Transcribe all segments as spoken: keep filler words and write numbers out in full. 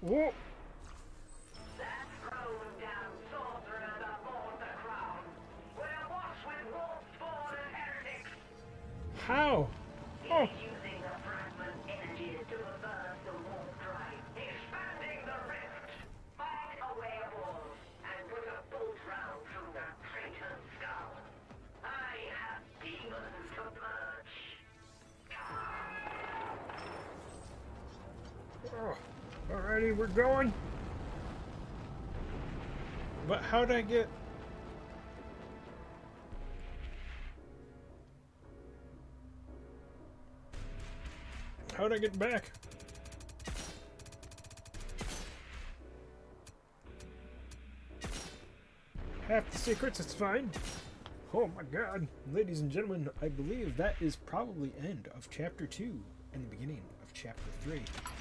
Whoa! That thrown down sorcerer aboard the crown will watch with wolves, spawn, and heretics. How? Oh, Using the fragment energies to avert the wolf drive, expanding the rift, find a way aboard, and put a bolt round through the traitor's skull. I have demons to purge. oh. Alrighty, we're going. But how'd I get... How'd I get back? Half the secrets, it's fine. Oh my god. Ladies and gentlemen, I believe that is probably end of chapter two and the beginning of chapter three.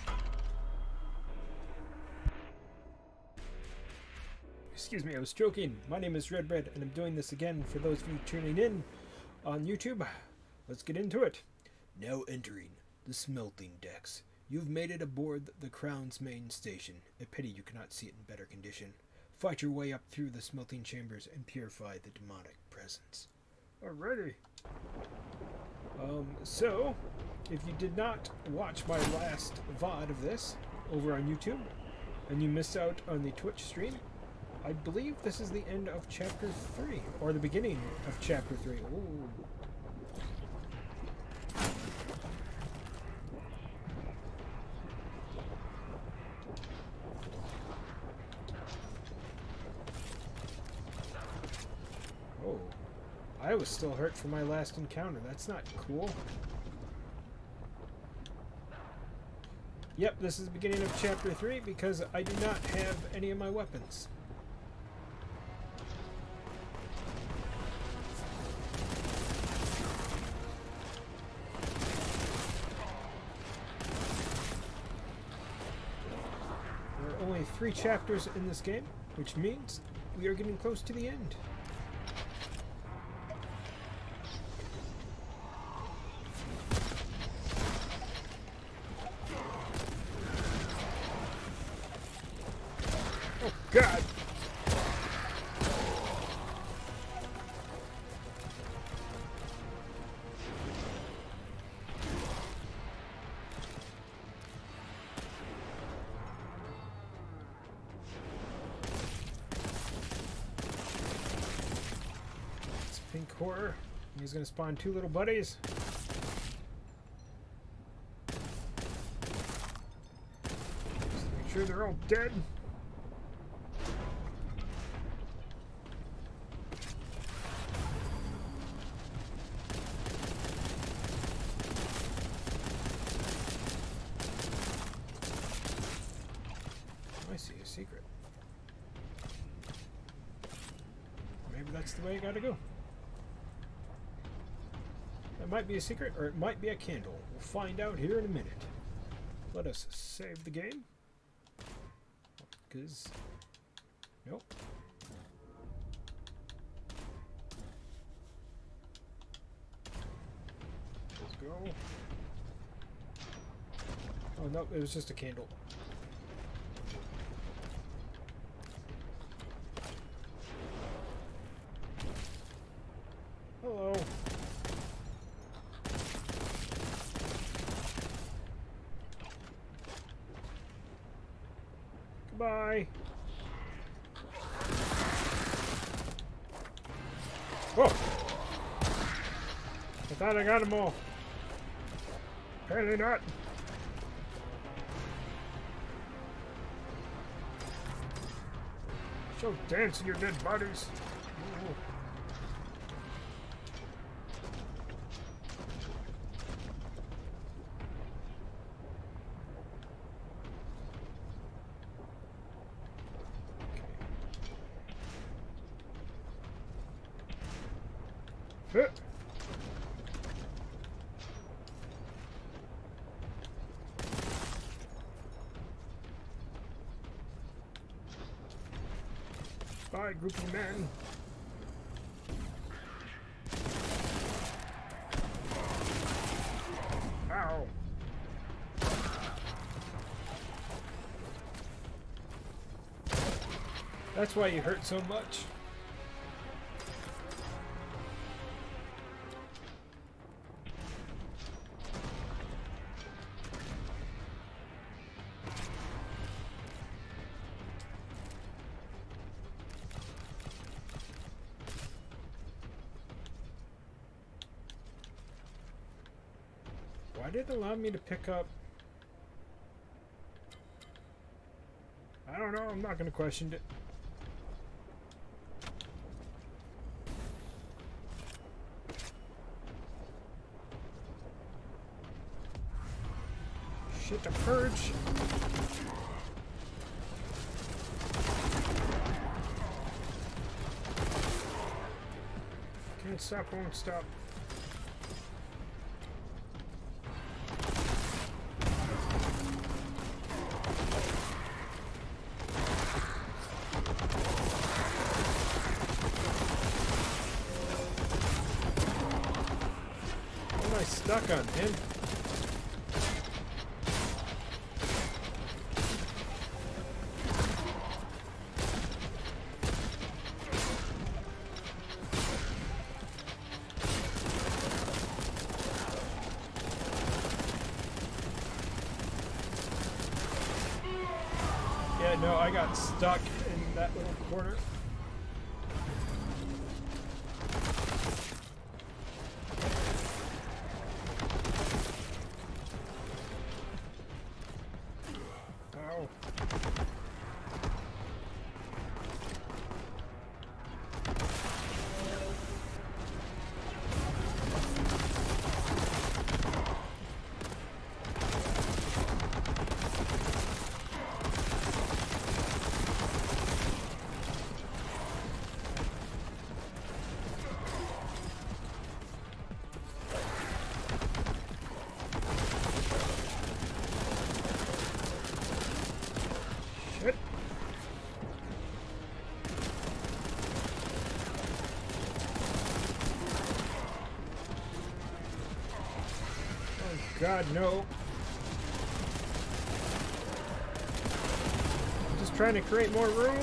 Excuse me, I was joking. My name is Redbread, and I'm doing this again for those of you tuning in on YouTube. Let's get into it. Now entering the smelting decks. You've made it aboard the Crown's main station. A pity you cannot see it in better condition. Fight your way up through the smelting chambers and purify the demonic presence. Alrighty. Um, so, if you did not watch my last V O D of this over on YouTube, and you missed out on the Twitch stream, I believe this is the end of chapter three, or the beginning of chapter three. Ooh. Oh, I was still hurt from my last encounter. That's not cool. Yep, this is the beginning of chapter three because I do not have any of my weapons. There are only three chapters in this game, which means we are getting close to the end. Oh, God! It's pink horror. He's gonna spawn two little buddies. Just make sure they're all dead. I see a secret. Maybe that's the way you gotta go. That might be a secret, or it might be a candle. We'll find out here in a minute. Let us save the game. Because... Nope. Let's go. Oh, no, it was just a candle. Hello. Goodbye. Oh! I thought I got them all. Apparently not. So dancing your dead bodies. Ooh. Okay. Bye, groupie man. Ow. That's why you hurt so much. Why did it allow me to pick up? I don't know, I'm not going to question it. Shit to purge. Can't stop, won't stop. What am I stuck on, man? Yeah, no, I got stuck in that little corner. Ow. Shit. Oh God, no. I'm just trying to create more room.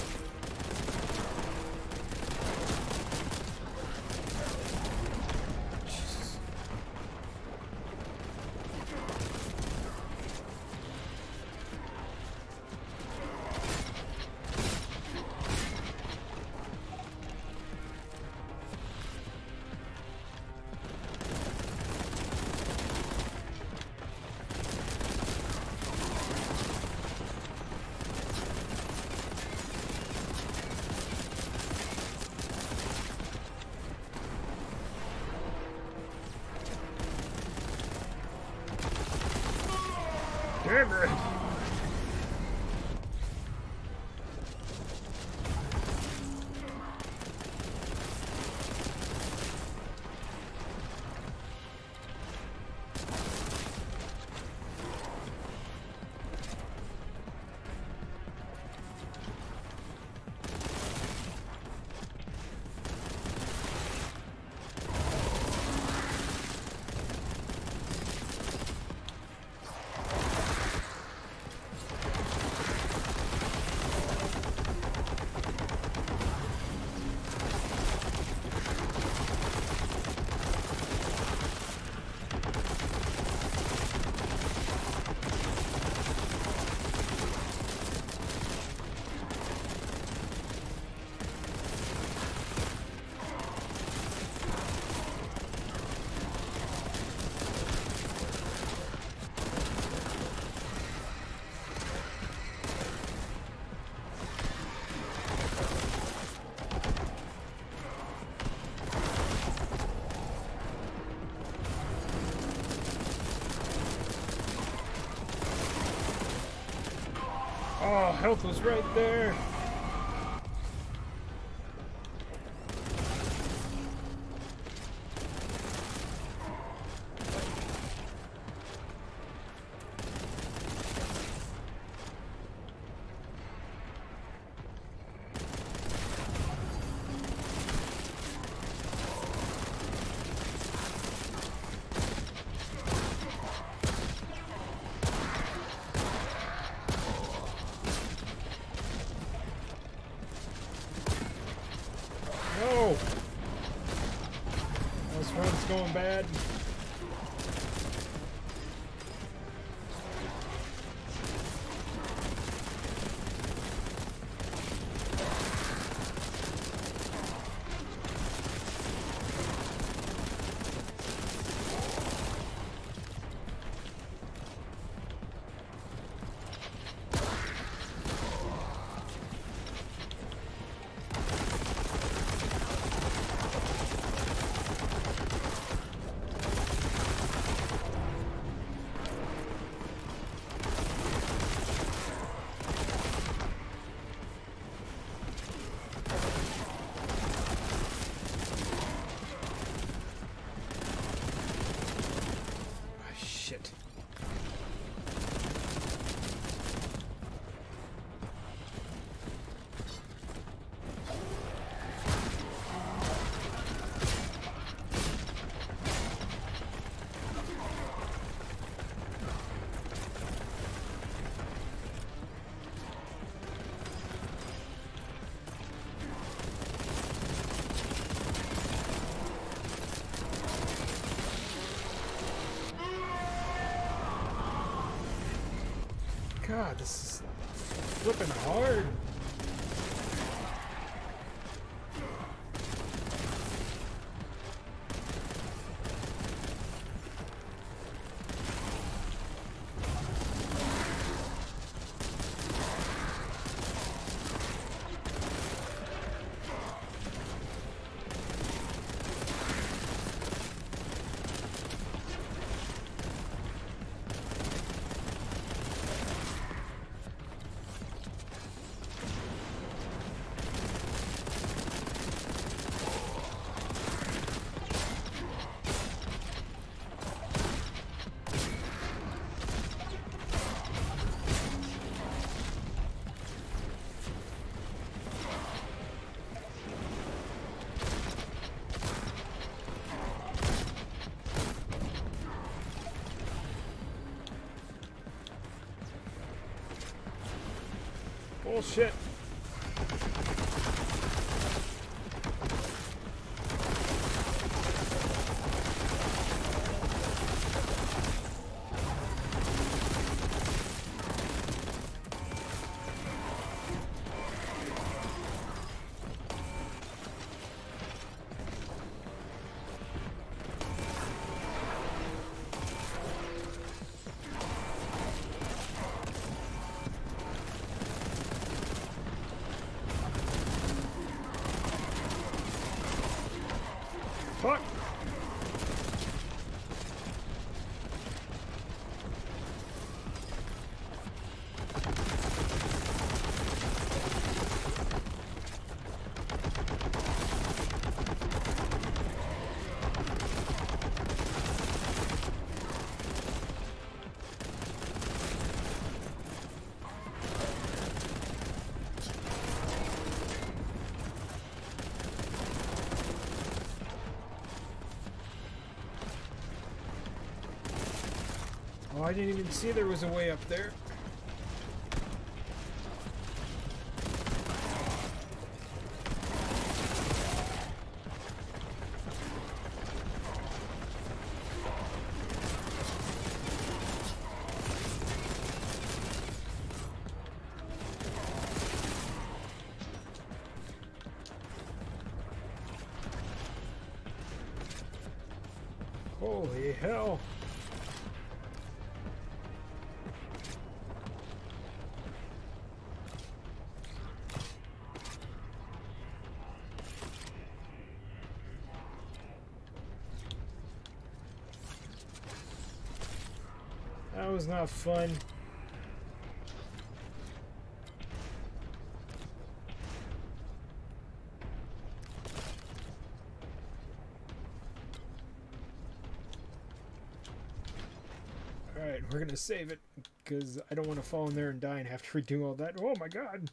Jesus. Damn it. Oh, health was right there. No! This run's going bad. Shit. God, this is flipping hard. Bullshit. Fuck. Oh, I didn't even see there was a way up there. Holy hell. That was not fun. Alright, we're gonna save it because I don't want to fall in there and die and have to redo all that. Oh my god!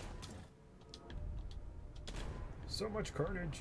So much carnage.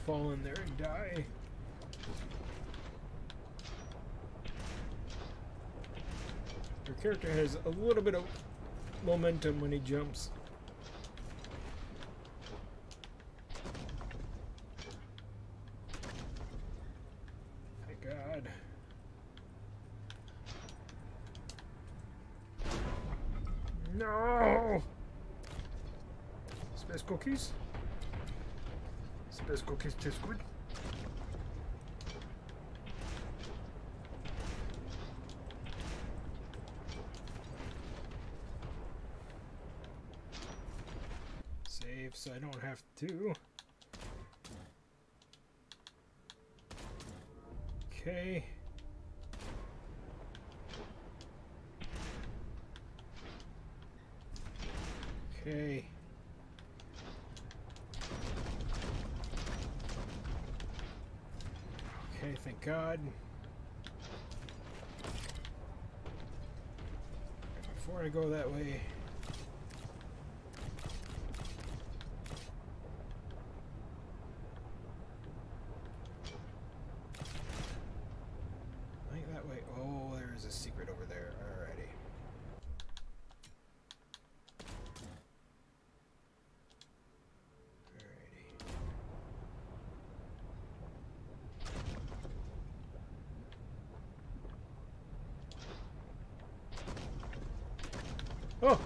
fall in there and die. Your character has a little bit of momentum when he jumps. Thank God. No! Space cookies? Space cookies taste good. Save so I don't have to. Okay. Okay. Okay, thank God. Before I go that way. I think that way. Oh, there is a secret over there. Alrighty. Oh!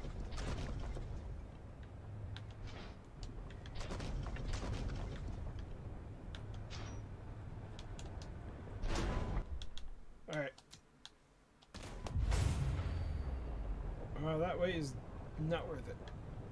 Alright. Well, that way is not worth it.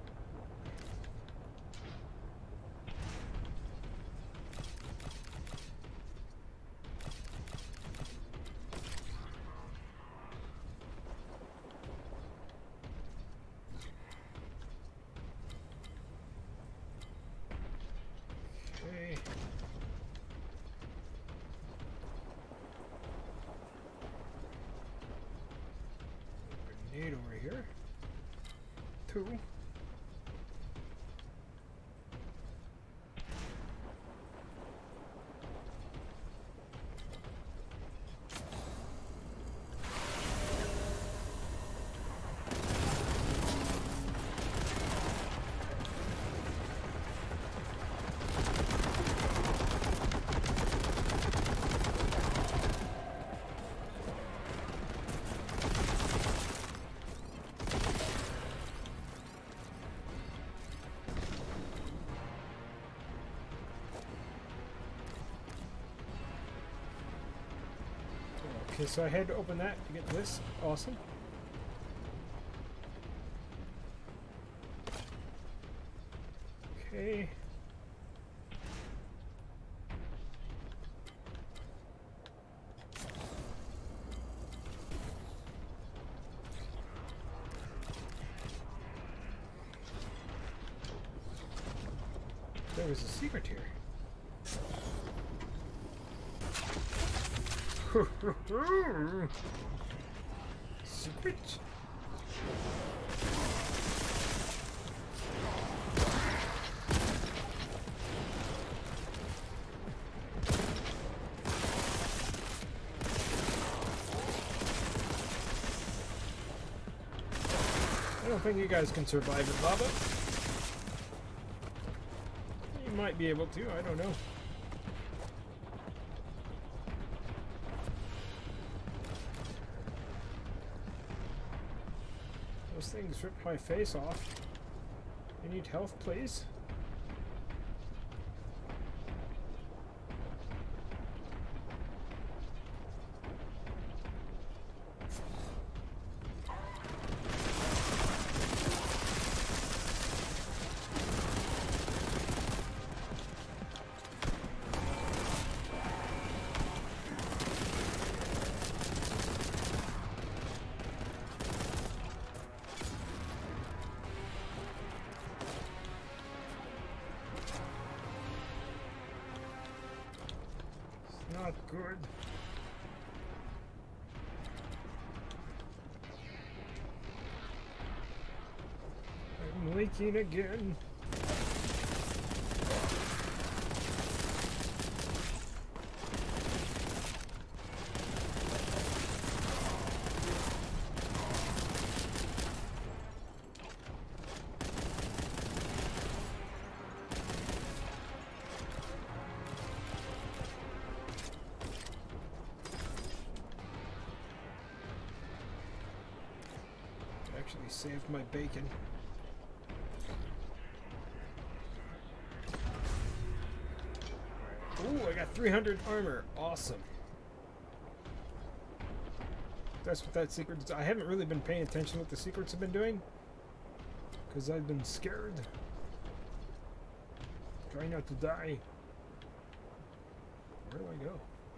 Grenade over here. Two. Okay, so I had to open that to get this. Awesome. Okay. There was a secret here. Secret. I don't think you guys can survive in lava. You might be able to, I don't know. Those things ripped my face off. You need health, please? Not good. I'm leaking again. Actually saved my bacon. Ooh, I got three hundred armor. Awesome. That's what that secret is. I haven't really been paying attention to what the secrets have been doing, because I've been scared. Trying not to die. Where do I go?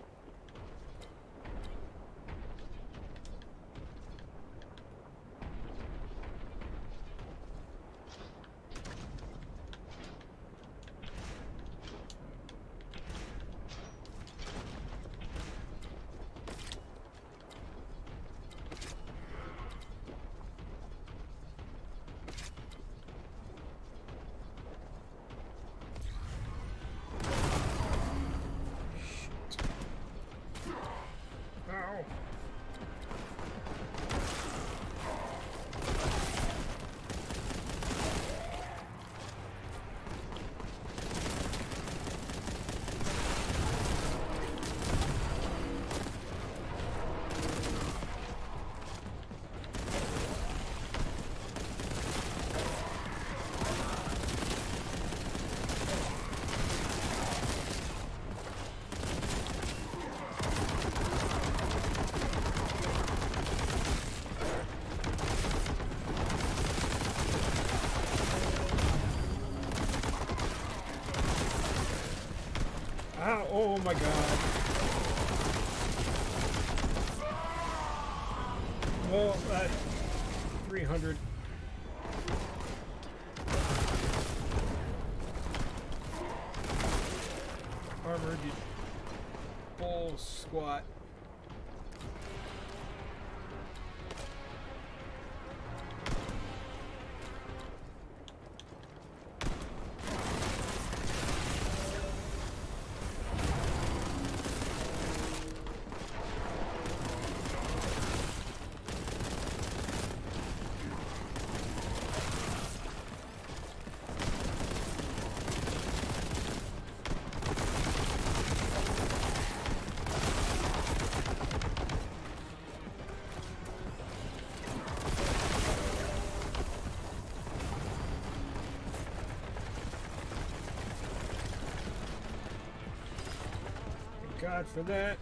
Ow, oh my god. Well, uh, three hundred. Armored bull squat. God for that.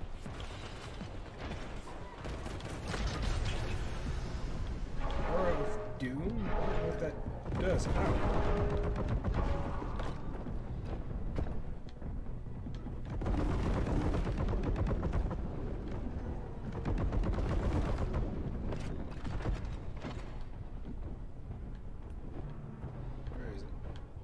Aura of Doom? I don't know what that does. Ow. Where is it?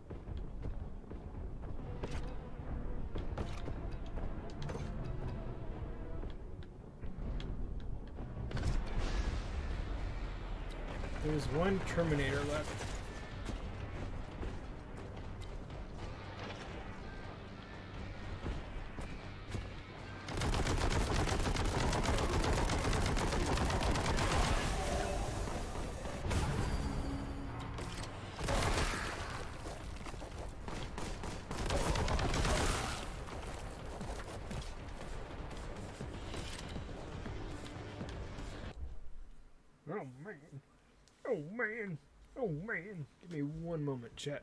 There's one Terminator left. Oh man. Oh man, oh man. Give me one moment, chat.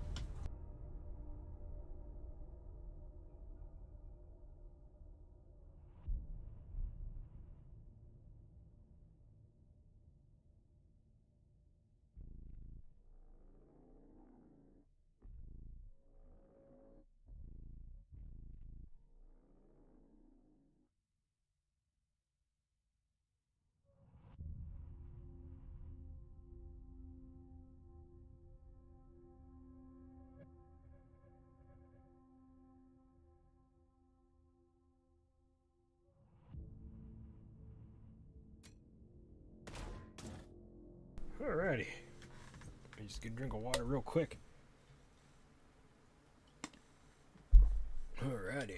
Alrighty. I'm just gonna drink a water real quick. Alrighty.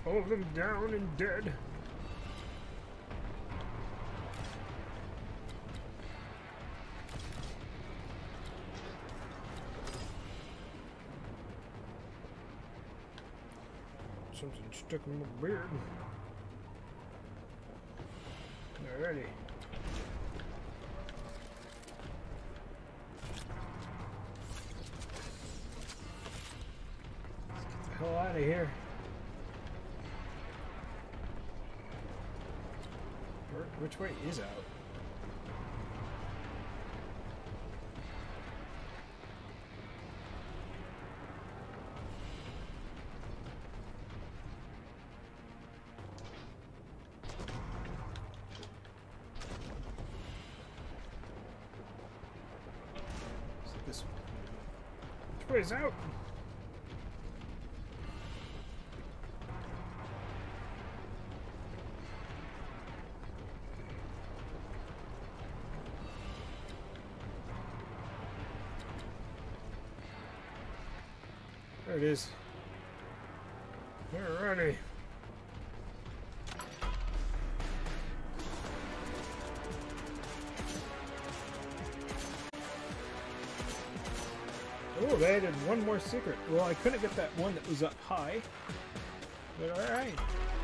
all of them down and dead. Something stuck in my beard. Alrighty. Let's get the hell out of here. Where, which way is out? This which way is out? There it is. Alrighty. Oh, they added one more secret. Well, I couldn't get that one that was up high. But alright.